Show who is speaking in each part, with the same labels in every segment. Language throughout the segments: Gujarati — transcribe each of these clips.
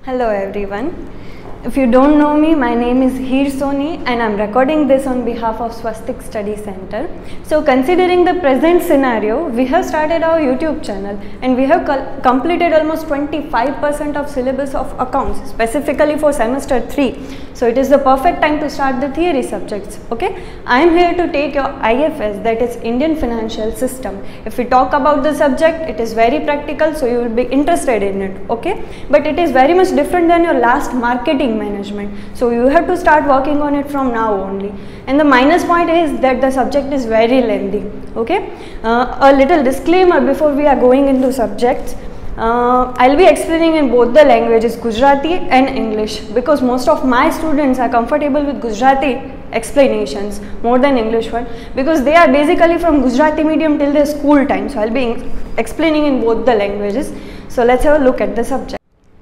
Speaker 1: Hello everyone. If you don't know me, my name is Heer Soni and I'm recording this on behalf of Swastik Study Center. So considering the present scenario, we have started our YouTube channel and we have completed almost 25% of syllabus of accounts specifically for semester 3. So it is the perfect time to start the theory subjects. Okay, I am here to take your IFS, that is Indian Financial System. If we talk about the subject, it is very practical, so you will be interested in it. Okay, but it is very much different than your last marketing management, so you have to start working on it from now only. And the minus point is that the subject is very lengthy. Okay, a little disclaimer before we are going into subjects. I'll be explaining in both the languages, Gujarati and English, because most of my students are comfortable with Gujarati explanations more than English one, because they are basically from Gujarati medium till their school time. So I'll be explaining in both the languages. So let's have a look at the subject.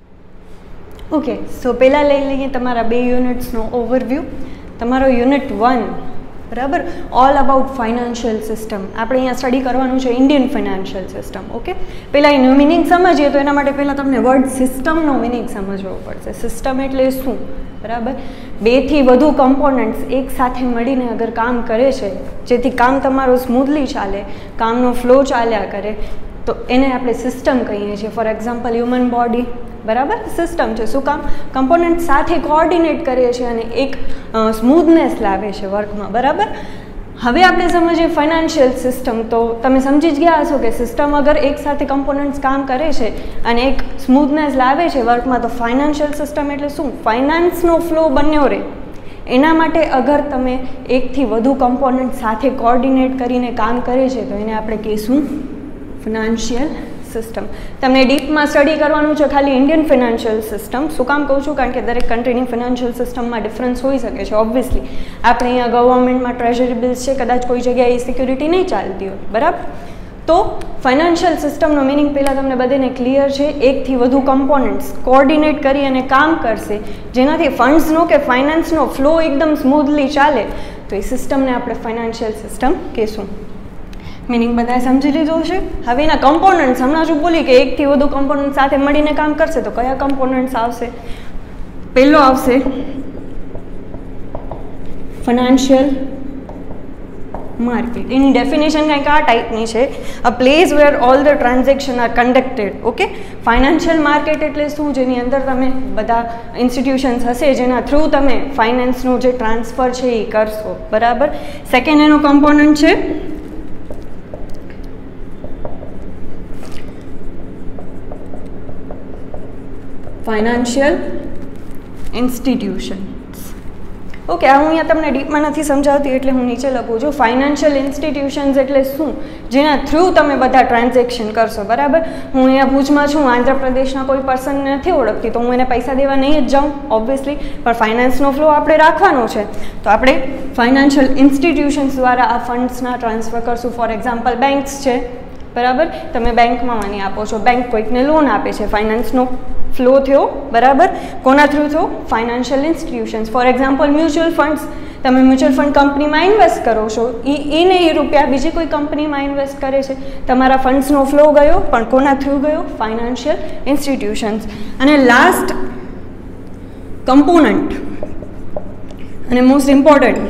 Speaker 1: Okay, so પહેલાં લઈ લઈએ તમારા બે યુનિટ્સનો ઓવરવ્યૂ. તમારો યુનિટ 1, બરાબર, ઓલ અબાઉટ ફાઇનાન્શિયલ સિસ્ટમ. આપણે અહીંયા સ્ટડી કરવાનું છે ઇન્ડિયન ફાઇનાન્શિયલ સિસ્ટમ. ઓકે, પહેલાં એનું મિનિંગ સમજીએ તો એના માટે પહેલાં તમને વર્ડ સિસ્ટમનો મિનિંગ સમજવો પડશે. સિસ્ટમ એટલે શું, બરાબર? બેથી વધુ કમ્પોનન્ટ્સ એક સાથે મળીને અગર કામ કરે છે, જેથી કામ તમારું સ્મૂથલી ચાલે, કામનો ફ્લો ચાલ્યા કરે, તો એને આપણે સિસ્ટમ કહીએ છીએ. ફોર એક્ઝામ્પલ હ્યુમન બોડી, બરાબર, સિસ્ટમ છે. શું કામ? કમ્પોનન્ટ સાથે કોઓર્ડિનેટ કરીએ છીએ અને એક સ્મૂથનેસ લાવે છે વર્કમાં, બરાબર. હવે આપણે સમજીએ ફાઇનાન્શિયલ સિસ્ટમ. તો તમે સમજી જ ગયા હશો કે સિસ્ટમ અગર એક સાથે કમ્પોનન્ટ્સ કામ કરે છે અને એક સ્મૂથનેસ લાવે છે વર્કમાં, તો ફાઇનાન્શિયલ સિસ્ટમ એટલે શું? ફાઇનાન્સનો ફ્લો બન્યો રહે. એના માટે અગર તમે એકથી વધુ કમ્પોનન્ટ સાથે કોઓર્ડિનેટ કરીને કામ કરે છે તો એને આપણે કહીશું ફાઇનાન્શિયલ સિસ્ટમ. તમને ડીપમાં સ્ટડી કરવાનું છે ખાલી ઇન્ડિયન ફાઇનાન્શિયલ સિસ્ટમ. શું કામ કહું છું? કારણ કે દરેક કન્ટ્રીની ફાઇનાન્શિયલ સિસ્ટમમાં ડિફરન્સ હોઈ શકે છે. ઓબ્વિયસલી આપણે અહીંયા ગવર્મેન્ટમાં ટ્રેઝરી બિલ્સ છે, કદાચ કોઈ જગ્યાએ સિક્યુરિટી નહીં ચાલતી હોય, બરાબર. તો ફાઇનાન્શિયલ સિસ્ટમનો મિનિંગ પહેલાં તમને બધાને ક્લિયર છે. એકથી વધુ કમ્પોનન્ટ્સ કોઓર્ડિનેટ કરી અને કામ કરશે, જેનાથી ફંડ્સનો કે ફાઇનાન્સનો ફ્લો એકદમ સ્મૂથલી ચાલે, તો એ સિસ્ટમને આપણે ફાઇનાન્શિયલ સિસ્ટમ કહીશું. મિનિંગ બધાએ સમજી લીધું હશે. હવે એના કમ્પોનન્ટ્સ, હમણાં જ બોલી કે એકથી વધુ કમ્પોનન્ટ સાથે મળીને કામ કરશે, તો કયા કમ્પોનન્ટ્સ આવશે? પહેલો આવશે ફાઇનાન્શિયલ માર્કેટ. એની ડેફિનેશન કંઈક આ ટાઈપની છે: a place where all the transaction are conducted. Okay, financial market એટલે શું? જેની અંદર તમે બધા ઇન્સ્ટિટ્યુશન્સ હશે જેના થ્રુ તમે ફાઇનાન્સનું જે ટ્રાન્સફર છે એ કરશો, બરાબર. સેકન્ડ એનો કમ્પોનન્ટ છે ફાઇનાન્શિયલ ઇન્સ્ટિટ્યુશન્સ. ઓકે, હું અહીંયા તમને ડીપમાં નથી સમજાવતી એટલે હું નીચે લખું છું. ફાઇનાન્શિયલ ઇન્સ્ટિટ્યુશન્સ એટલે શું? જેના થ્રુ તમે બધા ટ્રાન્ઝેક્શન કરશો, બરાબર. હું અહીંયા ભુજમાં છું, આંધ્રપ્રદેશના કોઈ પર્સનને નથી ઓળખતી, તો હું એને પૈસા દેવા નહીં જ જાઉં ઓબ્વિયસલી, પણ ફાઇનાન્સનો ફ્લો આપણે રાખવાનો છે, તો આપણે ફાઇનાન્શિયલ ઇન્સ્ટિટ્યુશન્સ દ્વારા આ ફંડ્સના ટ્રાન્સફર કરશું. ફોર એક્ઝામ્પલ બેંક્સ છે, બરાબર. તમે બેંકમાં મની આપો છો, બેંક કોઈકને લોન આપે છે, ફાઇનાન્સનો ફ્લો થયો, બરાબર. કોના થ્રુ થયો? Financial institutions. For example mutual funds, તમે મ્યુચ્યુઅલ ફંડ કંપનીમાં ઇન્વેસ્ટ કરો છો, એને એ રૂપિયા બીજી કોઈ કંપનીમાં ઇન્વેસ્ટ કરે છે, તમારા ફંડ્સનો ફ્લો ગયો, પણ કોના થ્રુ ગયો? Financial institutions. અને લાસ્ટ કમ્પોનન્ટ અને most important,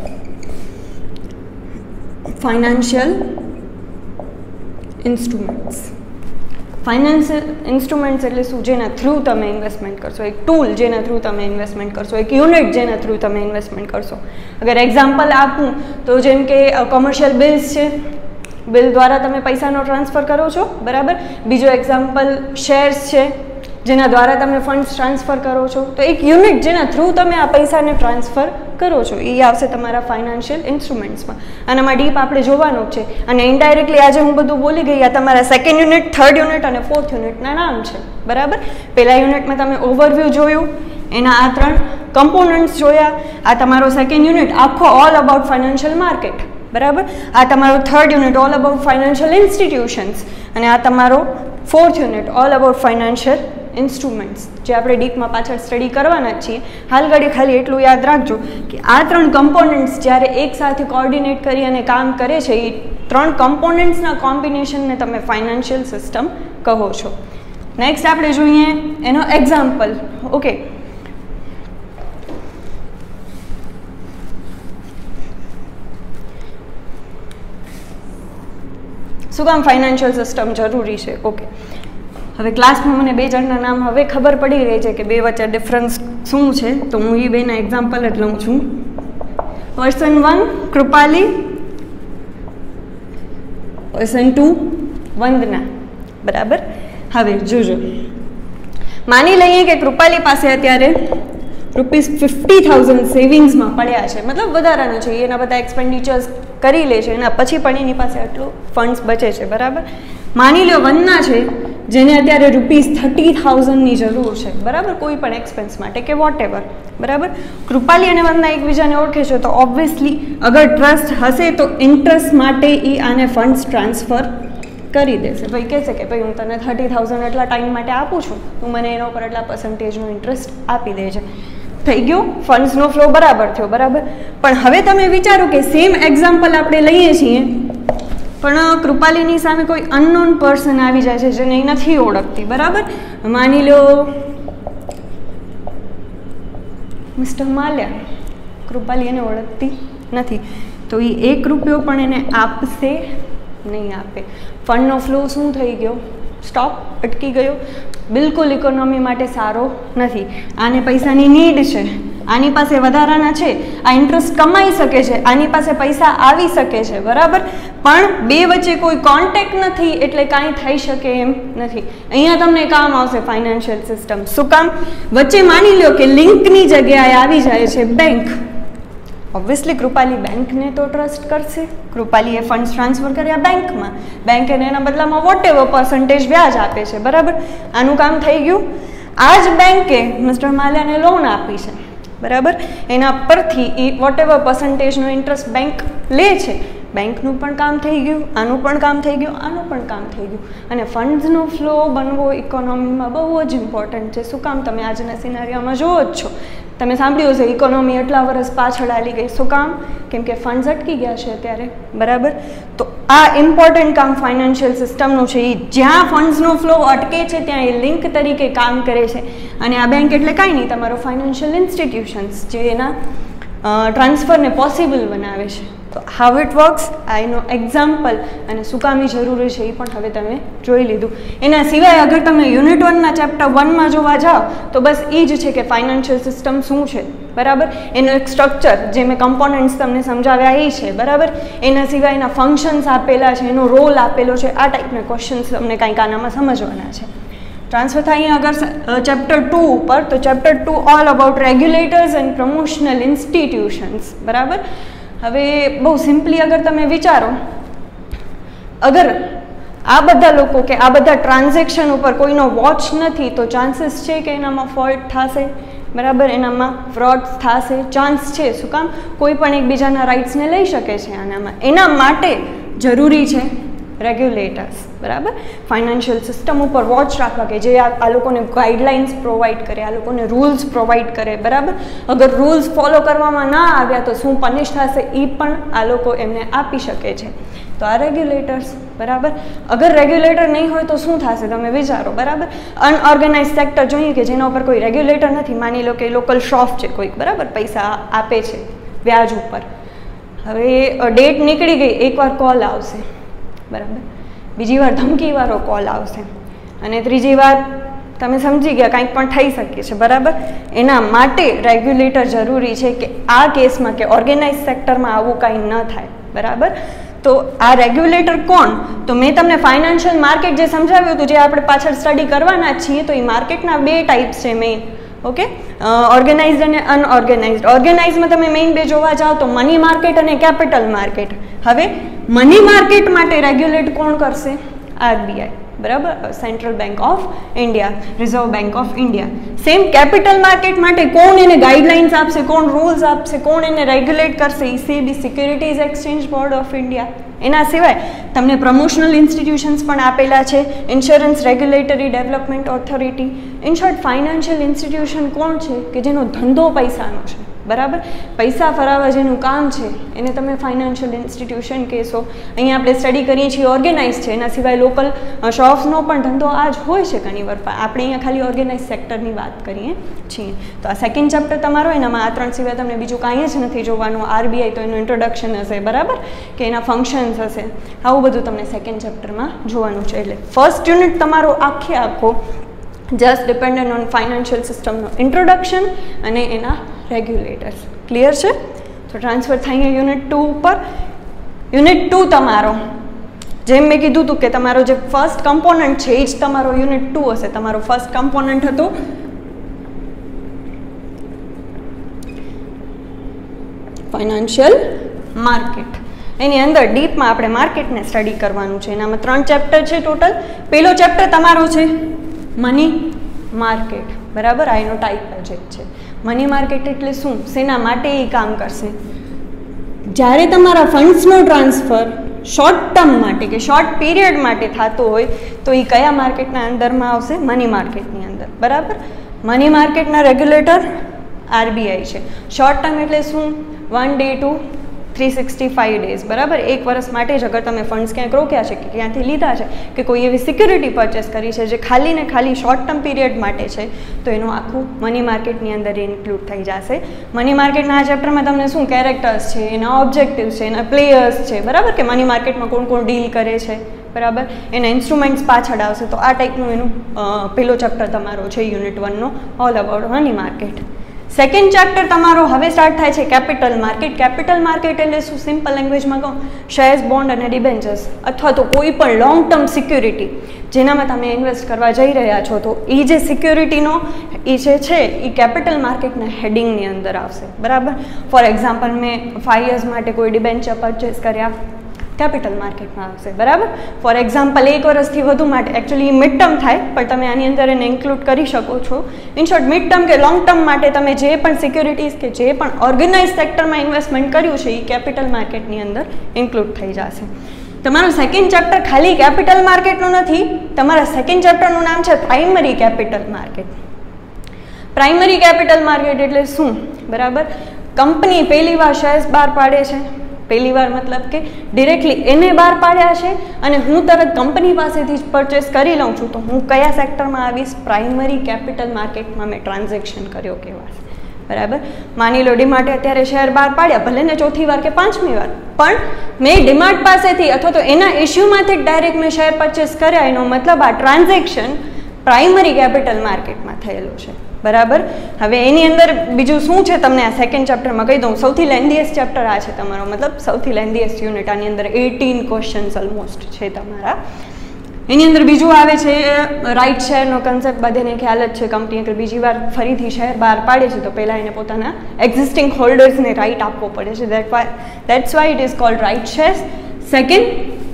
Speaker 1: financial instruments. Financial instruments એટલે શું? જેના થ્રુ તમે ઇન્વેસ્ટમેન્ટ કરશો, એક ટૂલ જેના થ્રુ તમે ઇન્વેસ્ટમેન્ટ કરશો, એક યુનિટ જેના થ્રુ તમે ઇન્વેસ્ટમેન્ટ કરશો. અગર એક્ઝામ્પલ આપું તો જેમ કે કોમર્શિયલ બિલ્સ છે, બિલ દ્વારા તમે પૈસાનો ટ્રાન્સફર કરો છો, બરાબર. બીજો એક્ઝામ્પલ શેર્સ છે, જેના દ્વારા તમે ફંડ્સ ટ્રાન્સફર કરો છો. તો એક યુનિટ જેના થ્રુ તમે આ પૈસાને ટ્રાન્સફર કરો છો એ આવશે તમારા ફાઇનાન્શિયલ ઇન્સ્ટ્રુમેન્ટ્સમાં. આનામાં ડીપ આપણે જોવાનું જ છે. અને ઇનડાયરેક્ટલી આજે હું બધું બોલી ગઈ, આ તમારા સેકન્ડ યુનિટ, થર્ડ યુનિટ અને ફોર્થ યુનિટના નામ છે, બરાબર. પહેલા યુનિટમાં તમે ઓવરવ્યૂ જોયું, એના આ 3 કમ્પોનન્ટ્સ જોયા. આ તમારો સેકન્ડ યુનિટ આખો ઓલ અબાઉટ ફાઇનાન્શિયલ માર્કેટ, બરાબર. આ તમારો third unit all about financial institutions. અને આ તમારો fourth unit all about financial instruments, જે આપણે ડીપમાં પાછળ સ્ટડી કરવાના જ છીએ. હાલ ઘડી ખાલી એટલું યાદ રાખજો કે આ 3 કમ્પોનન્ટ્સ જ્યારે એક સાથે કોઓર્ડિનેટ કરી અને કામ કરે છે, એ 3 કમ્પોનન્ટ્સના કોમ્બિનેશનને તમે ફાઇનાન્શિયલ સિસ્ટમ કહો છો. નેક્સ્ટ આપણે જોઈએ એનો એક્ઝામ્પલ. ઓકે, શું કામ ફાઇનાન્શિયલ સિસ્ટમ જરૂરી છે? ઓકે, હવે ક્લાસમાં મને 2 જણના નામ હવે ખબર પડી રહી છે કે બે વચ્ચે ડિફરન્સ શું છે, તો હું એ બેના એક્ઝામ્પલ જ લઉં છું. Person 1 Krupali, person 2 Vandana. બરાબર. હવે જોજો, માની લઈએ કે કૃપાલી પાસે અત્યારે ₹50,000 સેવિંગ્સમાં પડ્યા છે, મતલબ વધારાનું છે, એના બધા એક્સપેન્ડિચર્સ કરી લે છે, એના પછી પણ એની પાસે આટલું ફંડ્સ બચે છે. બરાબર. માની લો વંદના છે જેને અત્યારે ₹30,000ની જરૂર છે. બરાબર, કોઈ પણ એક્સપેન્સ માટે કે વોટ એવર. બરાબર. કૃપાલી અને વંદના એકબીજાને ઓળખે છે, તો ઓબ્વિયસલી અગર ટ્રસ્ટ હશે તો ઇન્ટરેસ્ટ માટે એ આને ફંડ્સ ટ્રાન્સફર કરી દેશે. ભાઈ કહેશે કે ભાઈ હું તને 30,000 એટલા ટાઈમ માટે આપું છું, તું મને એના ઉપર એટલા પર્સન્ટેજનો ઇન્ટરેસ્ટ આપી દેજે. થઈ ગયું, ફંડ્સનો ફ્લો બરાબર થયો. બરાબર. પણ હવે તમે વિચારો કે સેમ એક્ઝામ્પલ આપણે લઈએ છીએ, પણ કૃપાલીની સામે કોઈ અનનોન પર્સન આવી જાય છે જેને એ નથી ઓળખતી. બરાબર. માની લો મિસ્ટર માલ્યા, કૃપાલી એને ઓળખતી નથી, તો એ ₹1 પણ એને આપશે નહીં આપે. ફંડનો ફ્લો શું થઈ ગયો? સ્ટોપ, અટકી ગયો. બિલકુલ ઇકોનોમી માટે સારો નથી. આને પૈસાની નીડ છે, આની પાસે વધારાના છે, આ ઇન્ટરેસ્ટ કમાઈ શકે છે, આની પાસે પૈસા આવી શકે છે. બરાબર. પણ બે વચ્ચે કોઈ કોન્ટેક્ટ નથી, એટલે કાંઈ થઈ શકે એમ નથી. અહીંયા તમને કામ આવશે ફાઇનાન્શિયલ સિસ્ટમ. શું કામ? વચ્ચે માની લો કે લિંકની જગ્યાએ આવી જાય છે બેંક. ઓબ્વિયસલી કૃપાલી બેંકને તો ટ્રસ્ટ કરશે. કૃપાલીએ ફંડ્સ ટ્રાન્સફર કર્યા બેંકમાં, બેંક એને એના બદલામાં વોટ એવર પર્સન્ટેજ વ્યાજ આપે છે. બરાબર. આનું કામ થઈ ગયું. આ જ બેંકે મિસ્ટર માલ્યાને લોન આપી છે. બરાબર. એના પરથી એ વોટ એવર પર્સન્ટેજનો ઇન્ટરેસ્ટ બેંક લે છે. બેંકનું પણ કામ થઈ ગયું, આનું પણ કામ થઈ ગયું, આનું પણ કામ થઈ ગયું. અને ફંડ્સનો ફ્લો બનવો ઇકોનોમીમાં બહુ જ ઇમ્પોર્ટન્ટ છે. શું કામ? તમે આજના સિનારીઓમાં જુઓ જ છો, તમે સાંભળ્યું હશે ઇકોનોમી એટલા વર્ષ પાછળ હાલી ગઈ. શું કામ? કેમ કે ફંડ્સ અટકી ગયા છે અત્યારે. બરાબર. તો આ ઇમ્પોર્ટન્ટ કામ ફાઇનાન્શિયલ સિસ્ટમનું છે. એ જ્યાં ફંડ્સનો ફ્લો અટકે છે ત્યાં એ લિંક તરીકે કામ કરે છે. અને આ બેંક એટલે કાંઈ નહીં, તમારો ફાઇનાન્શિયલ ઇન્સ્ટિટ્યુશન્સ જે એના ટ્રાન્સફરને પોસિબલ બનાવે છે. તો હાઉ ઇટ વર્ક્સ, આ એનો એક્ઝામ્પલ, અને શું કામની જરૂરી છે એ પણ હવે તમે જોઈ લીધું. એના સિવાય અગર તમે યુનિટ 1ના ચેપ્ટર 1માં જોવા જાઓ તો બસ એ જ છે કે ફાઇનાન્શિયલ સિસ્ટમ શું છે. બરાબર. એનું એક સ્ટ્રક્ચર જે મેં કમ્પોનન્ટ્સ તમને સમજાવ્યા એ છે. બરાબર. એના સિવાય એના ફંક્શન્સ આપેલા છે, એનો રોલ આપેલો છે. આ ટાઈપના ક્વેશ્ચન્સ તમને કાંઈક આનામાં સમજવાના છે. ટ્રાન્સફર થાય અગર ચેપ્ટર 2 ઉપર, તો chapter 2 all about regulators and promotional institutions. બરાબર. હવે બહુ સિમ્પલી અગર તમે વિચારો, અગર આ બધા લોકો કે આ બધા ટ્રાન્ઝેક્શન ઉપર કોઈનો વોચ નથી તો ચાન્સીસ છે કે એનામાં ફોલ્ટ થશે. બરાબર. એનામાં ફ્રોડ થશે, ચાન્સ છે. શું કામ? કોઈ પણ એકબીજાના રાઇટ્સને લઈ શકે છે આનામાં. એના માટે જરૂરી છે રેગ્યુલેટર્સ. બરાબર. ફાઇનાન્શિયલ સિસ્ટમ ઉપર વોચ રાખવા કે જે આ લોકોને ગાઈડલાઇન્સ પ્રોવાઈડ કરે, આ લોકોને રૂલ્સ પ્રોવાઈડ કરે. બરાબર. અગર રૂલ્સ ફોલો કરવામાં ના આવ્યા તો શું પનિશ થશે એ પણ આ લોકો એમને આપી શકે છે. તો આ રેગ્યુલેટર્સ. બરાબર. અગર રેગ્યુલેટર નહીં હોય તો શું થશે તમે વિચારો. બરાબર. અનઓર્ગેનાઇઝ સેક્ટર જોઈએ કે જેના ઉપર કોઈ રેગ્યુલેટર નથી. માની લો કે લોકલ શોપ છે કોઈક. બરાબર. પૈસા આપે છે વ્યાજ ઉપર. હવે ડેટ નીકળી ગઈ, એકવાર કોલ આવશે. બરાબર. બીજી વાર ધમકીવાળો કોલ આવશે, અને ત્રીજી વાર તમે સમજી ગયા કાંઈક પણ થઈ શકે છે. બરાબર. એના માટે રેગ્યુલેટર જરૂરી છે કે આ કેસમાં કે ઓર્ગેનાઇઝ સેક્ટરમાં આવું કાંઈ ન થાય. બરાબર. તો આ રેગ્યુલેટર કોણ? તો મેં તમને ફાઇનાન્શિયલ માર્કેટ જે સમજાવ્યું હતું, જે આપણે પાછળ સ્ટડી કરવાના છીએ, તો એ માર્કેટના 2 ટાઈપ્સ છે મેઇન. ઓકે. ઓર્ગેનાઇઝડ અને અનઓર્ગેનાઇઝડ. ઓર્ગેનાઇઝમાં તમે મેઇન 2 જોવા જાઓ તો મની માર્કેટ અને કેપિટલ માર્કેટ. હવે મની માર્કેટ માટે રેગ્યુલેટ કોણ કરશે? આરબીઆઈ. બરાબર. Central bank of India, Reserve Bank of India. Same capital market માટે કોણ એને ગાઈડલાઇન્સ આપશે, કોણ રૂલ્સ આપશે, કોણ એને રેગ્યુલેટ કરશે? એ SEBI, Securities Exchange Board of India. એના સિવાય તમને પ્રમોશનલ ઇન્સ્ટિટ્યુશન્સ પણ આપેલા છે, Insurance Regulatory Development Authority. In short financial institution કોણ છે? કે જેનો ધંધો પૈસાનો છે. બરાબર. પૈસા ફરાવવા જેનું કામ છે એને તમે ફાઇનાન્શિયલ ઇન્સ્ટિટ્યુશન કહેશો. અહીંયા આપણે સ્ટડી કરીએ છીએ ઓર્ગેનાઇઝ છે, એના સિવાય લોકલ શોપ્સનો પણ ધંધો આ જ હોય છે ઘણીવાર. આપણે અહીંયા ખાલી ઓર્ગેનાઇઝ સેક્ટરની વાત કરીએ છીએ. તો આ સેકન્ડ ચેપ્ટર તમારો, એનામાં આ 3 સિવાય તમને બીજું કાંઈ જ નથી જોવાનું. આરબીઆઈ તો એનું ઇન્ટ્રોડક્શન હશે, બરાબર, કે એના ફંક્શન્સ હશે, આવું બધું તમને સેકન્ડ ચેપ્ટરમાં જોવાનું છે. એટલે ફર્સ્ટ યુનિટ તમારો આખો જસ્ટ ડિપેન્ડન્ટ ઓન ફાઇનાન્શિયલ સિસ્ટમનો ઇન્ટ્રોડક્શન અને એના રેગ્યુલેટર્સ. ક્લિયર છે? તો ટ્રાન્સફર થઈએ યુનિટ 2 ઉપર. યુનિટ 2 તમારો, જેમ મેં કીધું હતું કે તમારો જે ફર્સ્ટ કમ્પોનન્ટ છે એ જ તમારો યુનિટ 2 હશે. તમારો ફર્સ્ટ કમ્પોનન્ટ હતો ફાઇનાન્શિયલ માર્કેટ. એની અંદર ડીપમાં આપણે માર્કેટને સ્ટડી કરવાનું છે. એનામાં 3 ચેપ્ટર છે ટોટલ. પહેલો ચેપ્ટર તમારો છે મની માર્કેટ, બરાબર. આ એનો ટાઈપ જ છે. મની માર્કેટ એટલે શું, શેના માટે એ કામ કરશે? જ્યારે તમારા ફંડ્સનો ટ્રાન્સફર શોર્ટ ટર્મ માટે કે શોર્ટ પીરિયડ માટે થતો હોય તો એ કયા માર્કેટના અંદરમાં આવશે? મની માર્કેટની અંદર, બરાબર. મની માર્કેટના રેગ્યુલેટર આરબીઆઈ છે. શોર્ટ ટર્મ એટલે શું? 1 day to 365 days, બરાબર. 1 વર્ષ માટે જ અગર તમે ફંડ્સ ક્યાંક રોક્યા છે કે ક્યાંથી લીધા છે કે કોઈ એવી સિક્યુરિટી પરચેસ કરી છે જે ખાલી ને ખાલી શોર્ટ ટર્મ પીરિયડ માટે છે, તો એનું આખું મની માર્કેટની અંદર ઇન્ક્લુડ થઈ જશે. મની માર્કેટના આ ચેપ્ટરમાં તમને શું કેરેક્ટર્સ છે, એના ઓબ્જેક્ટિવ્સ છે, એના પ્લેયર્સ છે, બરાબર, કે મની માર્કેટમાં કોણ કોણ ડીલ કરે છે, બરાબર, એના ઇન્સ્ટ્રુમેન્ટ્સ પાછળ આવશે. તો આ ટાઈપનું એનું પહેલો ચેપ્ટર તમારો છે યુનિટ 1નો, all about money market. Second chapter તમારો હવે સ્ટાર્ટ થાય છે કેપિટલ માર્કેટ. કેપિટલ માર્કેટ એટલે શું? સિમ્પલ લેંગ્વેજમાં કહું, શેર્સ, બોન્ડ અને ડિબેન્ચર્સ અથવા તો કોઈ પણ લોંગ ટર્મ સિક્યુરિટી જેનામાં તમે ઇન્વેસ્ટ કરવા જઈ રહ્યા છો, તો એ જે સિક્યુરિટીનો એ જે છે એ કેપિટલ માર્કેટના હેડિંગની અંદર આવશે, બરાબર. ફોર એક્ઝામ્પલ, મેં 5 years માટે કોઈ ડિબેન્ચર પરચેસ કર્યા, કેપિટલ માર્કેટમાં આવશે, બરાબર. ફોર એક્ઝામ્પલ, 1 વર્ષથી વધુ માટે, એકચ્યુઅલી મિડ ટર્મ થાય પણ તમે આની અંદર એને ઇન્ક્લુડ કરી શકો છો. ઇન શોર્ટ, મિડ ટર્મ કે લોંગ ટર્મ માટે તમે જે પણ સિક્યુરિટીઝ કે જે પણ ઓર્ગેનાઇઝ સેક્ટરમાં ઇન્વેસ્ટમેન્ટ કર્યું છે એ કેપિટલ માર્કેટની અંદર ઇન્ક્લુડ થઈ જશે. તમારું સેકન્ડ ચેપ્ટર ખાલી કેપિટલ માર્કેટનું નથી, તમારા સેકન્ડ ચેપ્ટરનું નામ છે primary capital market. Primary capital market એટલે શું, બરાબર? કંપની પહેલી વાર શેર્સ બહાર પાડે છે, પહેલી વાર મતલબ કે ડિરેક્ટલી એને બહાર પાડ્યા છે અને હું તરત કંપની પાસેથી જ પરચેસ કરી લઉં છું, તો હું કયા સેક્ટરમાં આવીશ? પ્રાઇમરી કેપિટલ માર્કેટમાં મેં ટ્રાન્ઝેક્શન કર્યો કહેવાશે, બરાબર. માની લો ડીમાર્ટે અત્યારે શેર બહાર પાડ્યા, ભલે ને 4થી વાર કે 5મી વાર, પણ મેં ડીમાર્ટ પાસેથી અથવા તો એના ઇશ્યુમાંથી ડાયરેક્ટ મેં શેર પરચેસ કર્યા, એનો મતલબ આ ટ્રાન્ઝેક્શન પ્રાઇમરી કેપિટલ માર્કેટમાં થયેલું છે, બરાબર. હવે એની અંદર બીજું શું છે તમને આ સેકન્ડ ચેપ્ટરમાં કહી દઉં. સૌથી લેન્ધીએસ્ટ ચેપ્ટર આ છે તમારો, મતલબ સૌથી લેન્ધીએસ્ટ યુનિટ. આની અંદર 18 ક્વેશ્ચન્સ ઓલમોસ્ટ છે તમારા. એની અંદર બીજું આવે છે રાઇટ શેરનો કન્સેપ્ટ. બધાને ખ્યાલ જ છે, કંપની અગર બીજી વાર ફરીથી શેર બહાર પાડે છે તો પહેલાં એને પોતાના એક્ઝિસ્ટિંગ હોલ્ડર્સને રાઇટ આપવો પડે છે. That's why it is called right shares. Second,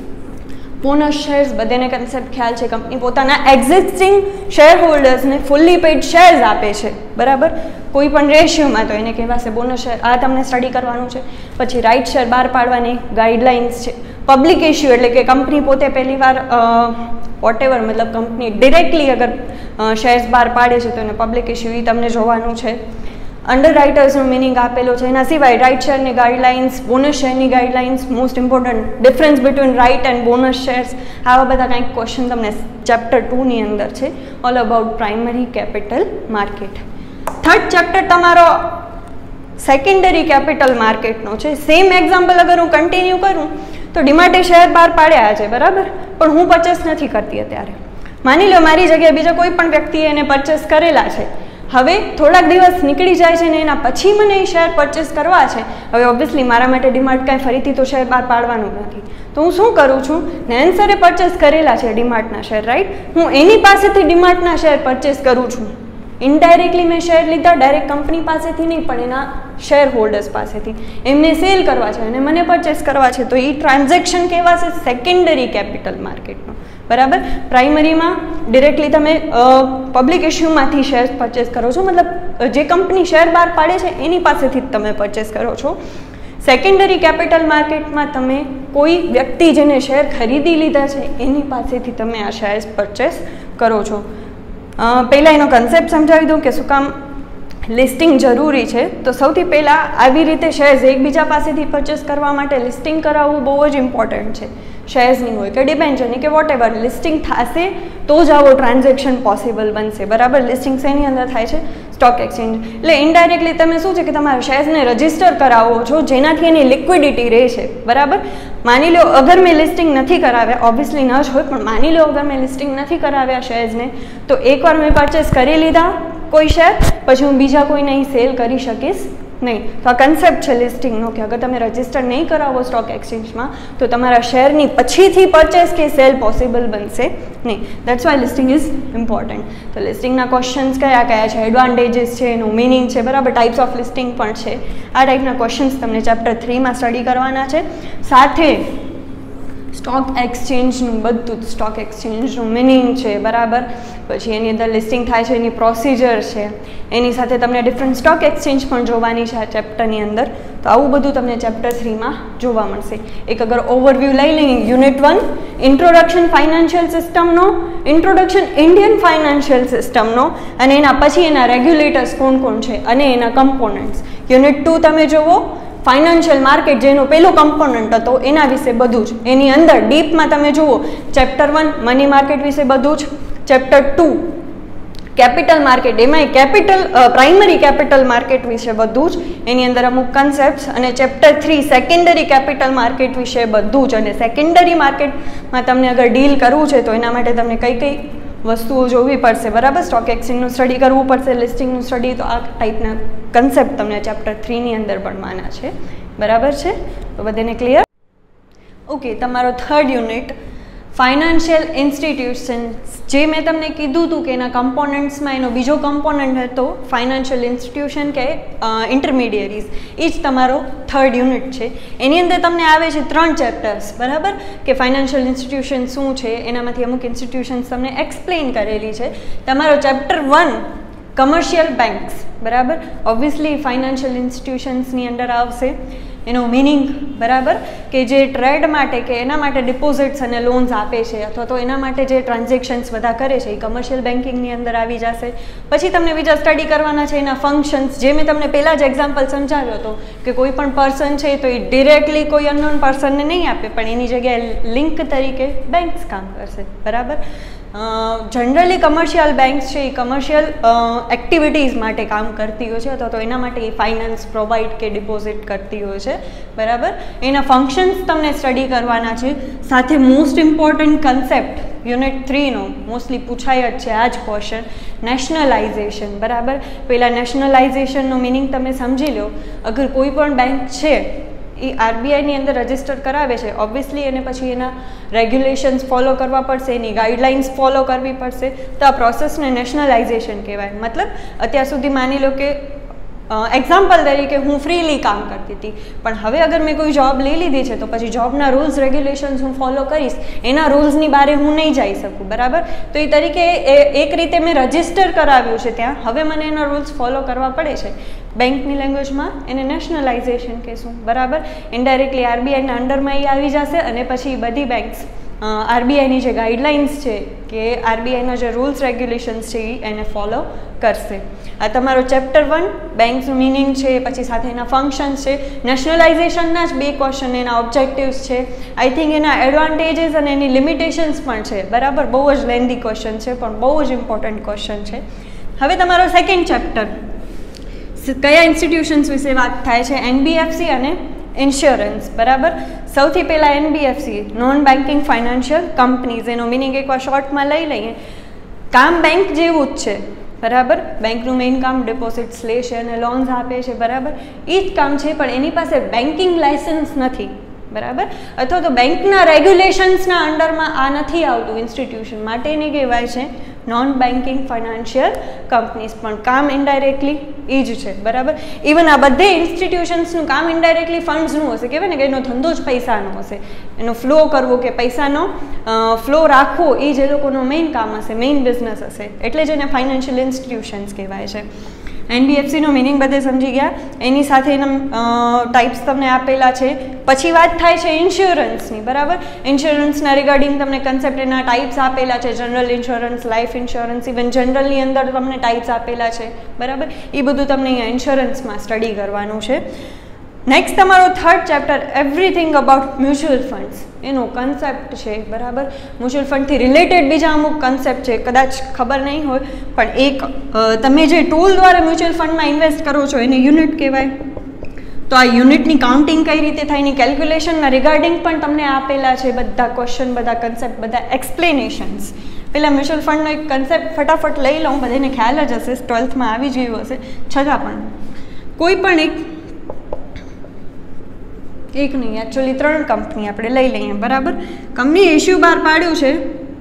Speaker 1: bonus shares. બધાને કન્સેપ્ટ ખ્યાલ છે, કંપની પોતાના એક્ઝિસ્ટિંગ શેર હોલ્ડર્સને ફુલ્લી પેઇડ શેર્સ આપે છે, બરાબર, કોઈ પણ રેશિયોમાં, તો એને કહેવાશે બોનસ શેર. આ તમને સ્ટડી કરવાનું છે. પછી રાઇટ શેર બહાર પાડવાની ગાઈડલાઇન્સ છે. પબ્લિક ઇશ્યુ એટલે કે કંપની પોતે પહેલી વાર વોટેવર, મતલબ કંપની ડિરેક્ટલી અગર શેર્સ બહાર પાડે છે તો એને પબ્લિક ઇશ્યુ એ તમને જોવાનું છે. અંડર રાઇટર્સનો મિનિંગ આપેલો છે. એના સિવાય રાઇટ શેરની ગાઈડલાઇન્સ, બોનસ શેરની guidelines, most important difference between right and bonus shares, આવા બધા કંઈક ક્વેશ્ચન તમને ચેપ્ટર 2ની અંદર છે, all about primary capital market. Third chapter તમારો સેકન્ડરી કેપિટલ માર્કેટનો છે. સેમ એક્ઝામ્પલ અગર હું કન્ટિન્યુ કરું તો ડીમાર્ટે શેર બહાર પાડ્યા છે, બરાબર, પણ હું પરચેસ નથી કરતી અત્યારે. માની લો મારી જગ્યાએ બીજા કોઈ પણ વ્યક્તિએ એને પરચેસ કરેલા છે. હવે થોડાક દિવસ નીકળી જાય છે ને એના પછી મને એ શેર પરચેસ કરવા છે. હવે ઓબ્વિયસલી મારા માટે ડીમાર્ટ કાંઈ ફરીથી તો શેર બહાર પાડવાનું નથી, તો હું શું કરું છું? નેન્સરે પરચેસ કરેલા છે ડીમાર્ટના શેર, રાઈટ, હું એની પાસેથી ડીમાર્ટના શેર પરચેસ કરું છું. ઇનડાયરેક્ટલી મેં શેર લીધા, ડાયરેક્ટ કંપની પાસેથી નહીં પણ એના શેર હોલ્ડર્સ પાસેથી. એમને સેલ કરવા છે અને મને પરચેસ કરવા છે, તો એ ટ્રાન્ઝેક્શન કહેવાશે સેકન્ડરી કેપિટલ માર્કેટનો, બરાબર. પ્રાઇમરીમાં ડિરેક્ટલી તમે પબ્લિક ઇશ્યુમાંથી શેર પરચેસ કરો છો, મતલબ જે કંપની શેર બહાર પાડે છે એની પાસેથી જ તમે પરચેસ કરો છો. સેકન્ડરી કેપિટલ માર્કેટમાં તમે કોઈ વ્યક્તિ જેને શેર ખરીદી લીધા છે એની પાસેથી તમે આ શેર્સ પરચેસ કરો છો. પહેલાં એનો કન્સેપ્ટ સમજાવી દઉં કે શું કામ લિસ્ટિંગ જરૂરી છે. તો સૌથી પહેલાં આવી રીતે શેર્સ એકબીજા પાસેથી પરચેસ કરવા માટે લિસ્ટિંગ કરાવવું બહુ જ ઇમ્પોર્ટન્ટ છે. શેર્સની હોય કે ડિબેન્ચરની કે વોટ એવર લિસ્ટિંગ થશે તો જ આવો ટ્રાન્ઝેક્શન પોસિબલ બનશે. બરાબર. લિસ્ટિંગ શેની અંદર થાય છે? Stock exchange. એટલે ઇનડાયરેક્ટલી તમે શું છે કે તમારા શેર્સને રજિસ્ટર કરાવો છો જેનાથી એની લિક્વિડિટી રહે છે. બરાબર. માની લો અગર મેં લિસ્ટિંગ નથી કરાવ્યા, ઓબ્વિયસલી ન જ હોય, પણ માની લો અગર મેં લિસ્ટિંગ નથી કરાવ્યા શેર્સને, તો એકવાર મેં પરચેસ કરી લીધા કોઈ શેર, પછી હું બીજા કોઈને અહીં સેલ કરી શકીશ નહીં. તો આ કન્સેપ્ટ છે લિસ્ટિંગનો કે અગર તમે રજિસ્ટર નહીં કરાવો સ્ટોક એક્સચેન્જમાં તો તમારા શેરની પછીથી પરચેસ કે સેલ પોસિબલ બનશે નહીં. That's why listing is important. તો લિસ્ટિંગના ક્વેશ્ચન્સ કયા કયા છે, એડવાન્ટેજીસ છે, એનું મિનિંગ છે, બરાબર, ટાઈપ્સ ઓફ લિસ્ટિંગ પણ છે. આ ટાઈપના ક્વેશ્ચન્સ તમને ચેપ્ટર 3માં સ્ટડી કરવાના છે. સાથે સ્ટોક એક્સચેન્જનું બધું જ, સ્ટોક એક્સચેન્જનું મિનિંગ છે, બરાબર, પછી એની અંદર લિસ્ટિંગ થાય છે એની પ્રોસિજર છે, એની સાથે તમને ડિફરન્ટ સ્ટોક એક્સચેન્જ પણ જોવાની છે આ ચેપ્ટરની અંદર. તો આવું બધું તમને ચેપ્ટર 3માં જોવા મળશે. એક અગર ઓવરવ્યૂ લઈ લઈએ, યુનિટ 1 ઇન્ટ્રોડક્શન ફાઇનાન્શિયલ સિસ્ટમનો, ઇન્ટ્રોડક્શન ઇન્ડિયન ફાઇનાન્શિયલ સિસ્ટમનો, અને એના પછી એના રેગ્યુલેટર્સ કોણ કોણ છે અને એના કમ્પોનન્ટ્સ. યુનિટ 2 તમે જુઓ ફાઇનાન્શિયલ માર્કેટ, જેનો પહેલો કમ્પોનન્ટ હતો એના વિશે બધું જ. એની અંદર ડીપમાં તમે જુઓ ચેપ્ટર 1 મની માર્કેટ વિશે બધું જ, ચેપ્ટર 2 કેપિટલ માર્કેટ, એમાંય પ્રાઇમરી કેપિટલ માર્કેટ વિશે બધું જ, એની અંદર અમુક કન્સેપ્ટ્સ, અને ચેપ્ટર 3 સેકન્ડરી કેપિટલ માર્કેટ વિશે બધું જ. અને સેકન્ડરી માર્કેટમાં તમને અગર ડીલ કરવું છે તો એના માટે તમને કઈ કઈ વસ્તુઓ જોવી પડશે, બરાબર. સ્ટોક એક્સચેન્જનું સ્ટડી કરવું પડશે, લિસ્ટિંગનું સ્ટડી. તો આ ટાઈપના કન્સેપ્ટ તમને ચેપ્ટર 3ની અંદર ભણવાના છે, બરાબર છે. તો બધાને ક્લિયર? ઓકે. તમારો થર્ડ યુનિટ ફાઇનાન્શિયલ ઇન્સ્ટિટ્યુશન્સ, જે મેં તમને કીધું હતું કે એના કમ્પોનન્ટ્સમાં એનો બીજો કમ્પોનન્ટ હતો ફાઇનાન્શિયલ ઇન્સ્ટિટ્યુશન કે ઇન્ટરમીડિયરીઝ. એ જ તમારો થર્ડ યુનિટ છે. એની અંદર તમને આવે છે 3 ચેપ્ટર્સ, બરાબર, કે ફાઇનાન્શિયલ ઇન્સ્ટિટ્યુશન શું છે, એનામાંથી અમુક ઇન્સ્ટિટ્યુશન્સ તમને એક્સપ્લેન કરેલી છે. તમારો ચેપ્ટર 1 કમર્શિયલ બેંક્સ, બરાબર, ઓબ્વિયસલી ફાઇનાન્શિયલ ઇન્સ્ટિટ્યુશન્સની અંદર આવશે. એનો મિનિંગ, બરાબર, કે જે ટ્રેડ માટે કે એના માટે ડિપોઝિટ્સ અને લોન્સ આપે છે અથવા તો એના માટે જે ટ્રાન્ઝેક્શન્સ બધા કરે છે એ કમર્શિયલ બેન્કિંગની અંદર આવી જશે. પછી તમને બીજા સ્ટડી કરવાના છે એના ફંક્શન્સ, જે મેં તમને પહેલાં જ એક્ઝામ્પલ સમજાવ્યો હતો કે કોઈ પણ પર્સન છે તો એ ડિરેક્ટલી કોઈ અનનોન પર્સનને નહીં આપે, પણ એની જગ્યાએ લિંક તરીકે બેંક્સ કામ કરશે, બરાબર. જનરલી કમર્શિયલ બેંક્સ છે એ કમર્શિયલ એક્ટિવિટીઝ માટે કામ કરતી હોય છે અથવા તો એના માટે એ ફાઇનાન્સ પ્રોવાઈડ કે ડિપોઝિટ કરતી હોય છે, બરાબર. એના ફંક્શન્સ તમને સ્ટડી કરવાના છે. સાથે મોસ્ટ ઇમ્પોર્ટન્ટ કન્સેપ્ટ યુનિટ 3નો મોસ્ટલી પૂછાય જ છે આ જ ક્વેશ્ચન, નેશનલાઇઝેશન, બરાબર. પહેલાં નેશનલાઇઝેશનનો મિનિંગ તમે સમજી લો. અગર કોઈ પણ બેંક છે એ આરબીઆઈની અંદર રજિસ્ટર કરાવે છે, ઓબ્વિયસલી એને પછી એના રેગ્યુલેશન્સ ફોલો કરવા પડશે, એની ગાઈડલાઇન્સ ફોલો કરવી પડશે. તો આ પ્રોસેસને નેશનલાઇઝેશન કહેવાય. મતલબ અત્યાર સુધી માની લો કે એક્ઝામ્પલ તરીકે હું ફ્રીલી કામ કરતી હતી, પણ હવે અગર મેં કોઈ જોબ લઈ લીધી છે તો પછી જોબના રૂલ્સ રેગ્યુલેશન્સ હું ફોલો કરીશ, એના રૂલ્સની બારે હું નહીં જઈ શકું, બરાબર. તો એ તરીકે એક રીતે મેં રજિસ્ટર કરાવ્યું છે ત્યાં, હવે મને એના રૂલ્સ ફોલો કરવા પડે છે. બેંકની લેંગ્વેજમાં એને નેશનલાઇઝેશન કહેશું, બરાબર. ઇનડાયરેક્ટલી આરબીઆઈના અંડરમાં એ આવી જશે અને પછી બધી બેંક્સ આરબીઆઈની જે ગાઈડલાઇન્સ છે કે આરબીઆઈના જે રૂલ્સ રેગ્યુલેશન્સ છે એને ફોલો કરશે. આ તમારો ચેપ્ટર 1 બેંક્સનું મિનિંગ છે, પછી સાથે એના ફંક્શન્સ છે. નેશનલાઇઝેશનના જ 2 ક્વેશ્ચન, એના ઓબ્જેક્ટિવ્સ છે, આઈ થિંક એના એડવાન્ટેજીસ અને એની લિમિટેશન્સ પણ છે, બરાબર. બહુ જ લેન્ધી ક્વેશ્ચન છે પણ બહુ જ ઇમ્પોર્ટન્ટ ક્વેશ્ચન છે. હવે તમારો સેકન્ડ ચેપ્ટર, કયા ઇન્સ્ટિટ્યુશન્સ વિશે વાત થાય છે? એનબીએફસી અને ઇન્સ્યોરન્સ, બરાબર. સૌથી પહેલાં NBFC, non banking financial companies. એનો મિનિંગ એકવાર શોર્ટમાં લઈ લઈએ. કામ બેંક જેવું જ છે, બરાબર. બેંકનું મેઇન કામ ડિપોઝિટ્સ લે છે અને લોન્સ આપે છે, બરાબર. એ જ કામ છે, પણ એની પાસે બેન્કિંગ લાઇસન્સ નથી, બરાબર. અથવા તો બેંકના રેગ્યુલેશન્સના અંડરમાં આ નથી આવતું ઇન્સ્ટિટ્યુશન, માટે એને કહેવાય છે નોન બેન્કિંગ ફાઇનાન્શિયલ કંપનીઝ. પણ કામ ઇનડાયરેક્ટલી એ જ છે, બરાબર. ઇવન આ બધે ઇન્સ્ટિટ્યુશન્સનું કામ ઇનડાયરેક્ટલી ફંડ્સનું હશે, કહેવાય ને કે એનો ધંધો જ પૈસાનો હશે, એનો ફ્લો કરવો કે પૈસાનો ફ્લો રાખવો એ જ એ લોકોનો મેઇન કામ હશે, મેઇન બિઝનેસ હશે, એટલે જ એને ફાઇનાન્શિયલ ઇન્સ્ટિટ્યુશન્સ કહેવાય છે. NBFC નો મિનિંગ બધે સમજી ગયા, એની સાથે એના ટાઈપ્સ તમને આપેલા છે. પછી વાત થાય છે ઇન્સ્યોરન્સની, બરાબર. ઇન્સ્યોરન્સના રિગાર્ડિંગ તમને કન્સેપ્ટ એના ટાઈપ્સ આપેલા છે, general insurance, life insurance, even જનરલની અંદર તમને ટાઈપ્સ આપેલા છે, બરાબર. એ બધું તમને અહીંયા ઇન્સ્યોરન્સમાં સ્ટડી કરવાનું છે. નેક્સ્ટ તમારો third chapter everything about mutual funds, એનો કન્સેપ્ટ છે, બરાબર. મ્યુચ્યુઅલ ફંડથી રિલેટેડ બીજા અમુક કન્સેપ્ટ છે, કદાચ ખબર નહીં હોય, પણ એક તમે જે ટૂલ દ્વારા મ્યુચ્યુઅલ ફંડમાં ઇન્વેસ્ટ કરો છો એને યુનિટ કહેવાય. તો આ યુનિટની કાઉન્ટિંગ કઈ રીતે થાય એની કેલ્ક્યુલેશનના રિગાર્ડિંગ પણ તમને આપેલા છે, બધા ક્વેશ્ચન, બધા કન્સેપ્ટ, બધા એક્સપ્લેનેશન્સ. પહેલાં મ્યુચ્યુઅલ ફંડનો એક કન્સેપ્ટ ફટાફટ લઈ લઉં, બધાને ખ્યાલ જ હશે, 12થમાં આવી ગયું હશે, છતાં પણ કોઈ પણ એક નહીં, એકચ્યુઅલી 3 કંપની આપણે લઈ લઈએ, બરાબર. કંપની ઇશ્યુ બહાર પાડ્યું છે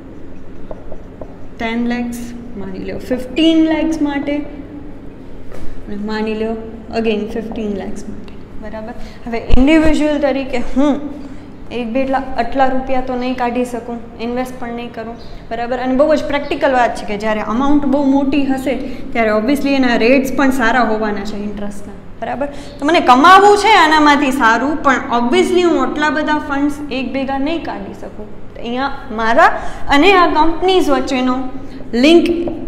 Speaker 1: 10 lakhs, માની લો 15 lakhs માટે, અને માની લો અગેન 15 lakhs માટે, બરાબર. હવે ઇન્ડિવિજ્યુઅલ તરીકે હું આટલા રૂપિયા તો નહીં કાઢી શકું, ઇન્વેસ્ટ પણ નહીં કરું, બરાબર. અને બહુ જ પ્રેક્ટિકલ વાત છે કે જ્યારે અમાઉન્ટ બહુ મોટી હશે ત્યારે ઓબ્વિયસલી એના રેટ્સ પણ સારા હોવાના છે ઇન્ટરેસ્ટના, બરાબર. તો મને કમાવવું છે આનામાંથી સારું, પણ ઓબ્વિયસલી હું આટલા બધા ફંડ્સ એક ભેગા નહીં કાઢી શકું. અહીંયા મારા અને આ કંપનીઝ વચ્ચેનો લિંક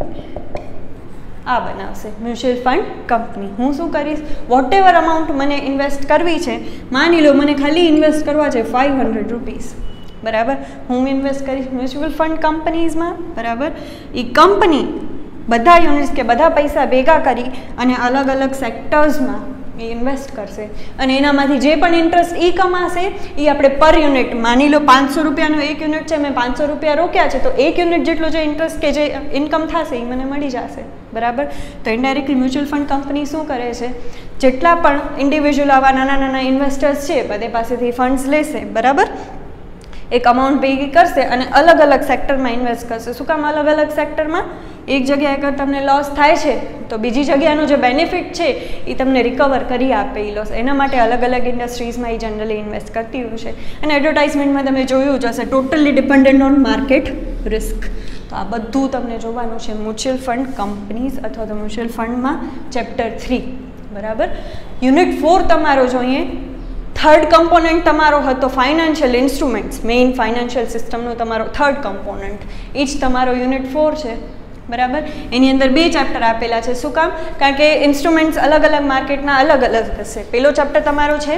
Speaker 1: આ બનાવશે મ્યુચ્યુઅલ ફંડ કંપની. હું શું કરીશ, વોટ એવર અમાઉન્ટ મને ઇન્વેસ્ટ કરવી છે, માની લો મને ખાલી ઇન્વેસ્ટ કરવા છે 500 રૂપીસ, બરાબર. હું ઇન્વેસ્ટ કરીશ મ્યુચ્યુઅલ ફંડ કંપનીઝમાં, બરાબર. એ કંપની બધા યુનિટ્સ કે બધા પૈસા ભેગા કરી અને અલગ અલગ સેક્ટર્સમાં એ ઇન્વેસ્ટ કરશે, અને એનામાંથી જે પણ ઇન્ટરેસ્ટ એ કમાશે એ આપણે પર યુનિટ, માની લો 500 રૂપિયાનો એક યુનિટ છે, મેં 500 રૂપિયા રોક્યા છે, તો એક યુનિટ જેટલો જે ઇન્ટરેસ્ટ કે જે ઇન્કમ થશે એ મને મળી જશે, બરાબર. તો ઇન્ડાયરેક્ટલી મ્યુચ્યુઅલ ફંડ કંપની શું કરે છે, જેટલા પણ ઇન્ડિવિજ્યુઅલ આવા નાના નાના ઇન્વેસ્ટર્સ છે બધે પાસેથી ફંડ્સ લેશે, બરાબર. એક અમાઉન્ટ ભેગી કરશે અને અલગ અલગ સેક્ટરમાં ઇન્વેસ્ટ કરશે. શું કામ અલગ અલગ સેક્ટરમાં? એક જગ્યાએ અગર તમને લોસ થાય છે તો બીજી જગ્યાનો જે બેનિફિટ છે એ તમને રિકવર કરી આપે એ લોસ. એના માટે અલગ અલગ ઇન્ડસ્ટ્રીઝમાં એ જનરલી ઇન્વેસ્ટ કરતી હોય છે. અને એડવર્ટાઇઝમેન્ટમાં તમે જોયું જ હશે, totally dependent on market risk. તો આ બધું તમને જોવાનું છે મ્યુચ્યુઅલ ફંડ કંપનીઝ અથવા તો મ્યુચ્યુઅલ ફંડમાં ચેપ્ટર 3, બરાબર. યુનિટ 4 તમારો જોઈએ, થર્ડ કમ્પોનન્ટ તમારો હતો ફાઇનાન્શિયલ ઇન્સ્ટ્રુમેન્ટ્સ, મેઇન ફાઇનાન્શિયલ સિસ્ટમનો તમારો થર્ડ કમ્પોનન્ટ, એ જ તમારો યુનિટ 4 છે, બરાબર. એની અંદર 2 ચેપ્ટર આપેલા છે. શું કામ? કારણ કે ઇન્સ્ટ્રુમેન્ટ્સ અલગ અલગ માર્કેટના અલગ અલગ હશે. પહેલો ચેપ્ટર તમારો છે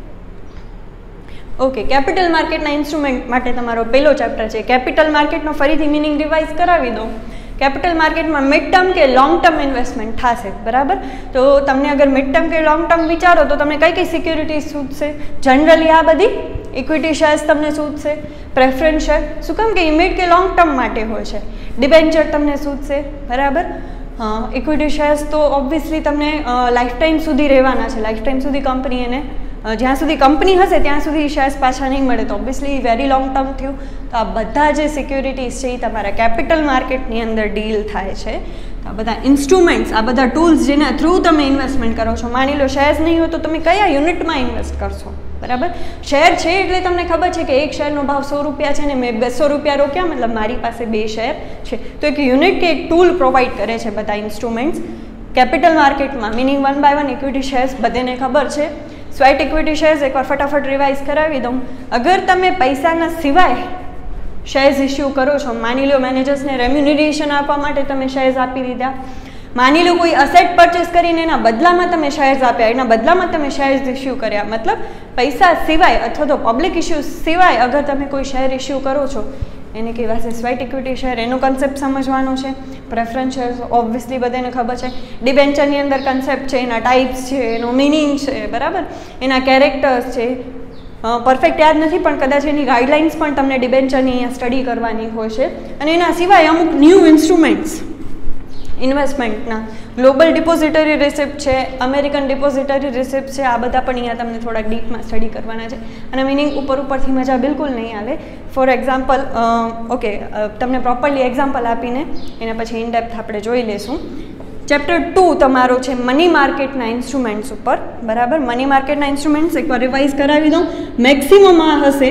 Speaker 1: કેપિટલ માર્કેટના ઇન્સ્ટ્રુમેન્ટ માટે તમારો પહેલો ચેપ્ટર છે. કેપિટલ માર્કેટનો ફરીથી મિનિંગ રિવાઇઝ કરાવી દો. કેપિટલ માર્કેટમાં મિડ ટર્મ કે લોંગ ટર્મ ઇન્વેસ્ટમેન્ટ થશે, બરાબર. તો તમને અગર મિડ ટર્મ કે લોંગ ટર્મ વિચારો તો તમને કઈ કઈ સિક્યુરિટીઝ સૂટશે? જનરલી આ બધી ઇક્વિટી શેર્સ તમને સૂટશે, પ્રેફરન્સ શેર. શું કામ કે એ મિડ કે લોંગ ટર્મ માટે હોય છે. ડિબેન્ચર તમને સૂટશે, બરાબર. ઇક્વિટી શેર્સ તો ઓબ્વિયસલી તમને લાઈફ ટાઈમ સુધી રહેવાના છે. લાઈફ ટાઈમ સુધી કંપની એને જ્યાં સુધી કંપની હશે ત્યાં સુધી શેર્સ પાછા નહીં મળે, તો ઓબ્વિયસલી વેરી લોંગ ટર્મ થયું. તો આ બધા જે સિક્યુરિટીઝ છે એ તમારા કેપિટલ માર્કેટની અંદર ડીલ થાય છે. તો આ બધા ઇન્સ્ટ્રુમેન્ટ્સ, આ બધા ટૂલ્સ જેના થ્રુ તમે ઇન્વેસ્ટમેન્ટ કરો છો. માની લો શેર્સ નહીં હોય તો તમે કયા યુનિટમાં ઇન્વેસ્ટ કરશો, બરાબર. શેર છે એટલે તમને ખબર છે કે એક શેરનો ભાવ 100 રૂપિયા છે ને મેં 200 રૂપિયા રોક્યા, મતલબ મારી પાસે 2 શેર છે. તો એક યુનિટ કે એક ટૂલ પ્રોવાઈડ કરે છે બધા ઇન્સ્ટ્રુમેન્ટ્સ કેપિટલ માર્કેટમાં. મિનિંગ 1 by 1 ઇક્વિટી શેર્સ બધાને ખબર છે. સ્વાઇટ ઇક્વિટી શેર્સ એકવાર ફટાફટ રિવાઇઝ કરાવી દઉં. અગર તમે પૈસાના સિવાય શેર્સ ઇસ્યુ કરો છો, માની લો મેનેજર્સને રેમ્યુનરેશન આપવા માટે તમે શેર્સ આપી દીધા, માની લો કોઈ અસેટ પરચેસ કરીને એના બદલામાં તમે શેર્સ આપ્યા, એના બદલામાં તમે શેર્સ ઇસ્યુ કર્યા, મતલબ પૈસા સિવાય અથવા તો પબ્લિક ઇસ્યુ સિવાય અગર તમે કોઈ શેર ઇસ્યુ કરો છો એને કહેવાશે સ્વાઇટ ઇક્વિટી શેર. એનો કન્સેપ્ટ સમજવાનો છે. પ્રેફરન્સ શેર ઓબ્વિયસલી બધાને ખબર છે. ડિબેન્ચરની અંદર કન્સેપ્ટ છે, એના ટાઈપ્સ છે, એનો મિનિંગ છે, બરાબર. એના કેરેક્ટર્સ છે. પરફેક્ટ યાદ નથી પણ કદાચ એની ગાઈડલાઇન્સ પણ તમને ડિબેન્ચરની અહીંયા સ્ટડી કરવાની હોય છે. અને એના સિવાય અમુક ન્યૂ ઇન્સ્ટ્રુમેન્ટ્સ ઇન્વેસ્ટમેન્ટના, ગ્લોબલ ડિપોઝિટરી રિસિપ્ટ છે, અમેરિકન ડિપોઝિટરી રિસિપ્ટ છે, આ બધા પણ અહીંયા તમને થોડાક ડીપમાં સ્ટડી કરવાના છે. અને મિનિંગ ઉપરથી મજા બિલકુલ નહીં આવે. ફોર એક્ઝામ્પલ, તમને પ્રોપરલી એક્ઝામ્પલ આપીને એના પછી ઇન ડેપ્થ આપણે જોઈ લઈશું. ચેપ્ટર 2 તમારો છે મની માર્કેટના ઇન્સ્ટ્રુમેન્ટ્સ ઉપર, બરાબર. મની માર્કેટના ઇન્સ્ટ્રુમેન્ટ્સ એકવાર રિવાઇઝ કરાવી દઉં. મેક્સિમમ આ હશે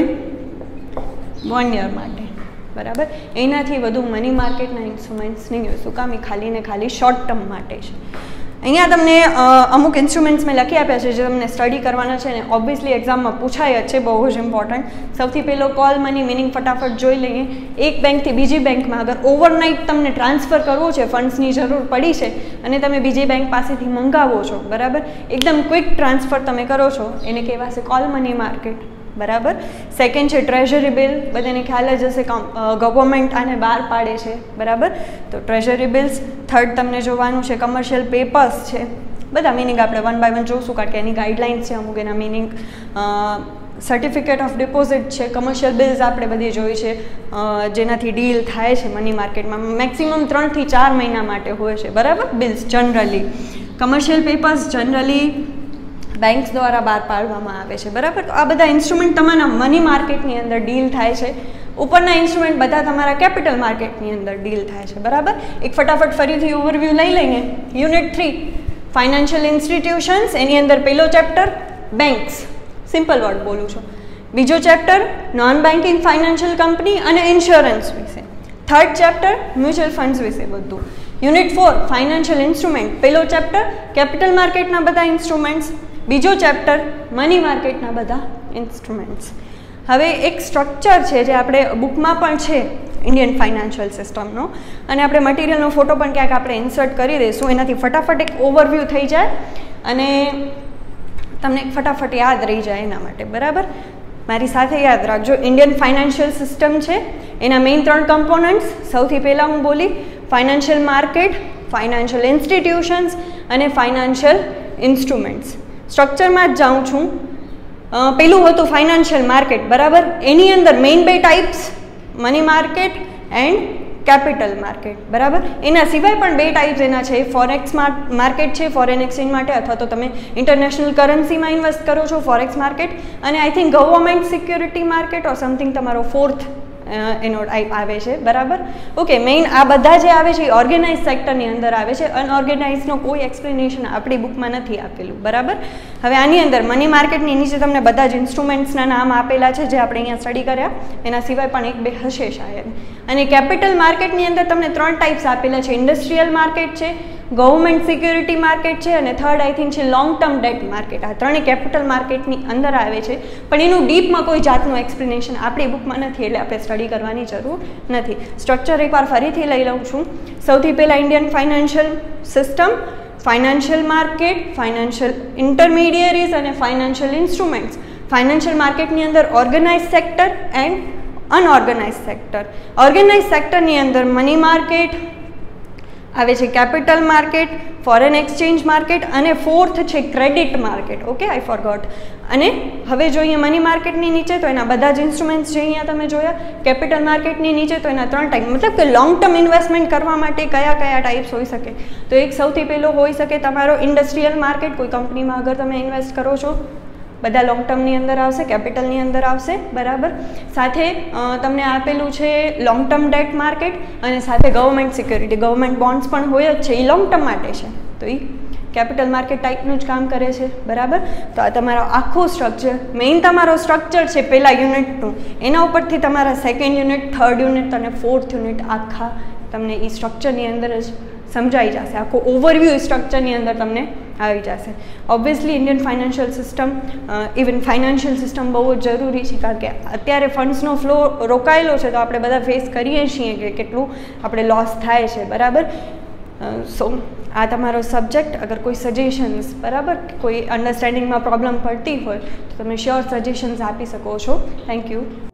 Speaker 1: 1 યર માટે, બરાબર. એનાથી વધુ મની માર્કેટના ઇન્સ્ટ્રુમેન્ટ્સ નહીં હોય. શું કામ? એ ખાલી ને ખાલી શોર્ટ ટર્મ માટે છે. અહીંયા તમને અમુક ઇન્સ્ટ્રુમેન્ટ્સ મેં લખી આપ્યા છે જે તમને સ્ટડી કરવાના છે ને ઓબ્વિયસલી એક્ઝામમાં પૂછાય જ છે, બહુ જ ઇમ્પોર્ટન્ટ. સૌથી પહેલો કોલ મની મિનિંગ ફટાફટ જોઈ લઈએ. એક બેંકથી બીજી બેંકમાં અગર ઓવરનાઇટ તમને ટ્રાન્સફર કરવો છે, ફંડ્સની જરૂર પડી છે અને તમે બીજી બેંક પાસેથી મંગાવો છો, બરાબર, એકદમ ક્વિક ટ્રાન્સફર તમે કરો છો, એને કહેવાશે કોલ મની માર્કેટ, બરાબર. સેકન્ડ છે ટ્રેઝરી બિલ. બધાને ખ્યાલ જ હશે ગવર્મેન્ટ આને બહાર પાડે છે, બરાબર, તો ટ્રેઝરી બિલ્સ. થર્ડ તમને જોવાનું છે કમર્શિયલ પેપર્સ છે. બધા મિનિંગ આપણે વન બાય વન જોઈશું કારણ કે એની ગાઈડલાઇન્સ છે અમુક, એના મિનિંગ. સર્ટિફિકેટ ઓફ ડિપોઝિટ છે, કમર્શિયલ બિલ્સ આપણે બધી જોઈ છે જેનાથી ડીલ થાય છે મની માર્કેટમાં. મેક્સિમમ 3 થી 4 મહિના માટે હોય છે, બરાબર, bills generally. Commercial papers generally banks દ્વારા બહાર પાડવામાં આવે છે, બરાબર. તો આ બધા ઇન્સ્ટ્રુમેન્ટ તમારા મની માર્કેટની અંદર ડીલ થાય છે. ઉપરના ઇન્સ્ટ્રુમેન્ટ બધા તમારા કેપિટલ માર્કેટની અંદર ડીલ થાય છે, બરાબર. એક ફટાફટ ફરીથી ઓવરવ્યૂ લઈ લઈએ. યુનિટ 3 ફાઇનાન્શિયલ ઇન્સ્ટિટ્યુશન્સ, એની અંદર પહેલો ચેપ્ટર બેંક્સ, સિમ્પલ વર્ડ બોલું છું. બીજો chapter non banking financial company અને ઇન્સ્યોરન્સ વિશે. થર્ડ ચેપ્ટર મ્યુચ્યુઅલ ફંડ્સ વિશે બધું. યુનિટ 4 ફાઇનાન્શિયલ ઇન્સ્ટ્રુમેન્ટ, પહેલો ચેપ્ટર કેપિટલ માર્કેટના બધા ઇન્સ્ટ્રુમેન્ટ્સ, બીજો ચેપ્ટર મની માર્કેટના બધા ઇન્સ્ટ્રુમેન્ટ્સ. હવે એક સ્ટ્રક્ચર છે જે આપણે બુકમાં પણ છે ઇન્ડિયન ફાઇનાન્શિયલ સિસ્ટમનો, અને આપણે મટીરિયલનો ફોટો પણ ક્યાંક આપણે ઇન્સર્ટ કરી દઈશું, એનાથી ફટાફટ એક ઓવરવ્યૂ થઈ જાય અને તમને ફટાફટ યાદ રહી જાય એના માટે, બરાબર. મારી સાથે યાદ રાખજો. ઇન્ડિયન ફાઇનાન્શિયલ સિસ્ટમ છે, એના મેઇન 3 કમ્પોનન્ટ્સ. સૌથી પહેલાં હું બોલી ફાઇનાન્શિયલ માર્કેટ, ફાઇનાન્શિયલ ઇન્સ્ટિટ્યુશન્સ અને ફાઇનાન્શિયલ ઇન્સ્ટ્રુમેન્ટ્સ. સ્ટ્રક્ચરમાં જ જાઉં છું. પેલું હતું ફાઇનાન્શિયલ માર્કેટ, બરાબર. એની અંદર main 2 types, money market and capital market, બરાબર. એના સિવાય પણ 2 ટાઈપ્સ એના છે. ફોરેક્સ માર્કેટ છે ફોરેન એક્સચેન્જ માટે, અથવા તો તમે ઇન્ટરનેશનલ કરન્સીમાં ઇન્વેસ્ટ કરો છો, ફોરેક્સ માર્કેટ. અને I think government security market or something તમારો 4th એનો ટાઈપ આવે છે, બરાબર. ઓકે, મેઇન આ બધા જે આવે છે એ ઓર્ગેનાઇઝ સેક્ટરની અંદર આવે છે. અનઓર્ગેનાઇઝનો કોઈ એક્સપ્લેનેશન આપણી બુકમાં નથી આપેલું, બરાબર. હવે આની અંદર મની માર્કેટની નીચે તમને બધા જ ઇન્સ્ટ્રુમેન્ટ્સના નામ આપેલા છે જે આપણે અહીંયા સ્ટડી કર્યા, એના સિવાય પણ 1-2 હશે શાયદ. અને કેપિટલ માર્કેટની અંદર તમને 3 ટાઈપ્સ આપેલા છે. ઇન્ડસ્ટ્રીયલ માર્કેટ છે, ગવર્મેન્ટ સિક્યોરિટી માર્કેટ છે અને થર્ડ આઈ થિંક છે લોંગ ટર્મ ડેટ માર્કેટ. આ ત્રણેય કેપિટલ માર્કેટની અંદર આવે છે, પણ એનું ડીપમાં કોઈ જાતનું એક્સપ્લેનેશન આપણી બુકમાં નથી, એટલે આપણે સ્ટડી કરવાની જરૂર નથી. સ્ટ્રક્ચર એકવાર ફરીથી લઈ લઉં છું. સૌથી પહેલાં Indian financial system, financial market, financial intermediaries અને ફાઇનાન્શિયલ ઇન્સ્ટ્રુમેન્ટ્સ. ફાઇનાન્શિયલ માર્કેટની અંદર organize sector and unorganize sector. Organize સેક્ટરની અંદર મની માર્કેટ આવે છે, capital market, foreign exchange market અને 4th છે credit market. Okay, I forgot. અને હવે જોઈએ મની માર્કેટની નીચે તો એના બધા જ ઇન્સ્ટ્રુમેન્ટ્સ જે અહીંયા તમે જોયા. કેપિટલ માર્કેટની નીચે તો એના 3 ટાઈપ, મતલબ કે લોંગ ટર્મ ઇન્વેસ્ટમેન્ટ કરવા માટે કયા કયા ટાઈપ્સ હોઈ શકે. તો એક સૌથી પહેલો હોઈ શકે તમારો ઇન્ડસ્ટ્રીયલ માર્કેટ. કોઈ કંપનીમાં અગર તમે ઇન્વેસ્ટ કરો છો, બધા લોંગ ટર્મની અંદર આવશે, કેપિટલની અંદર આવશે, બરાબર. સાથે તમને આપેલું છે લોંગ ટર્મ ડેટ માર્કેટ અને સાથે ગવર્મેન્ટ સિક્યોરિટી, ગવર્મેન્ટ બોન્ડ્સ પણ હોય જ છે, એ લોંગ ટર્મ માટે છે, તો એ કેપિટલ માર્કેટ ટાઈપનું જ કામ કરે છે, બરાબર. તો આ તમારો આખું સ્ટ્રક્ચર, મેઇન તમારો સ્ટ્રક્ચર છે પહેલાં યુનિટનું, એના ઉપરથી તમારા સેકન્ડ યુનિટ, થર્ડ યુનિટ અને 4th યુનિટ આખા તમને એ સ્ટ્રક્ચરની અંદર જ સમજાઈ જશે. આખો ઓવરવ્યૂ સ્ટ્રક્ચરની અંદર તમને આવી જશે. Obviously Indian financial system, even financial system બહુ જ જરૂરી છે, કારણ કે અત્યારે ફંડ્સનો ફ્લો રોકાયેલો છે, તો આપણે બધા ફેસ કરીએ છીએ કે કેટલું આપણે લોસ થાય છે, બરાબર. સો આ તમારો સબ્જેક્ટ. અગર કોઈ સજેશન્સ, બરાબર, કોઈ અન્ડરસ્ટેન્ડિંગમાં પ્રોબ્લેમ પડતી હોય તો તમે શ્યોર સજેશન્સ આપી શકો છો. Thank you.